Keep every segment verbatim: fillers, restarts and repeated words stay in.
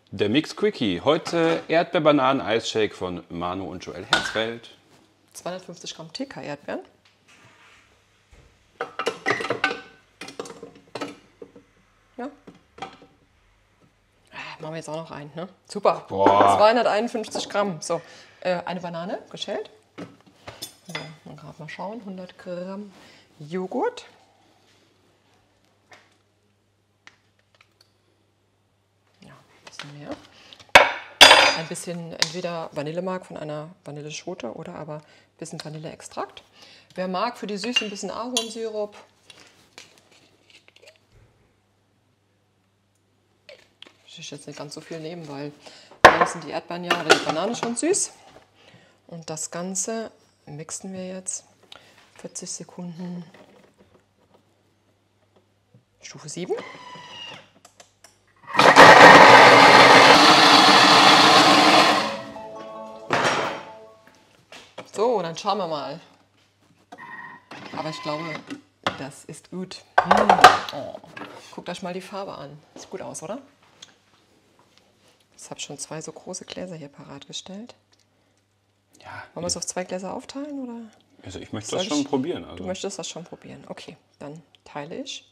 Der Mix Quickie. Heute Erdbeer-Bananen-Eisshake von Manu und Joel Herzfeld. zweihundertfünfzig Gramm T K-Erdbeeren. Ja. Ah, machen wir jetzt auch noch einen, ne? Super. Boah. zweihunderteinundfünfzig Gramm. So, äh, eine Banane geschält. So, dann gerade mal schauen. hundert Gramm Joghurt. Ja, ein bisschen mehr. Ein bisschen entweder Vanillemark von einer Vanilleschote oder aber ein bisschen Vanilleextrakt. Wer mag, für die Süße ein bisschen Ahornsirup. Ich will jetzt nicht ganz so viel nehmen, weil eigentlich sind die Erdbeeren ja oder die Banane schon süß. Und das Ganze mixen wir jetzt vierzig Sekunden. Stufe sieben. So, dann schauen wir mal. Aber ich glaube, das ist gut. Mmh. Oh. Guckt euch mal die Farbe an. Sieht gut aus, oder? Ich habe schon zwei so große Gläser hier parat gestellt. Ja, Wollen wir es auf zwei Gläser aufteilen? Oder? also ich möchte Soll das schon ich? probieren. Also. Du möchtest das schon probieren. Okay, dann teile ich.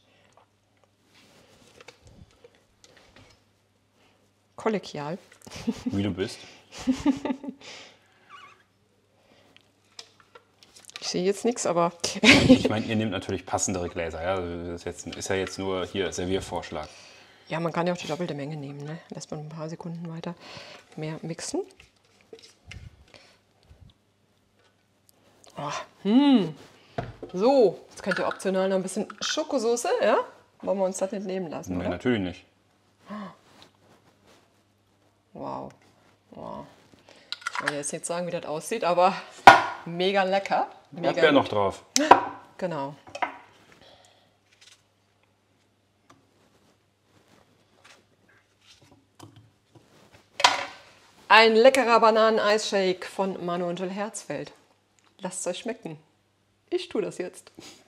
Kollegial. Wie du bist. Ich sehe jetzt nichts, aber Ich meine, ihr nehmt natürlich passendere Gläser. Ja? Also das ist, jetzt, ist ja jetzt nur hier Serviervorschlag. ja, man kann ja auch die doppelte Menge nehmen. Ne? Lässt man ein paar Sekunden weiter mehr mixen. Oh, hm. So, jetzt könnt ihr optional noch ein bisschen Schokosoße, ja? Wollen wir uns das nicht nehmen lassen, Nein, oder? natürlich nicht. Wow. Wow. Ich will jetzt nicht sagen, wie das aussieht, aber mega lecker. Mega Erdbeer noch gut. drauf. Genau. Ein leckerer Bananen-Eisshake von Manu und Joel Herzfeld. Lasst es euch schmecken. Ich tue das jetzt.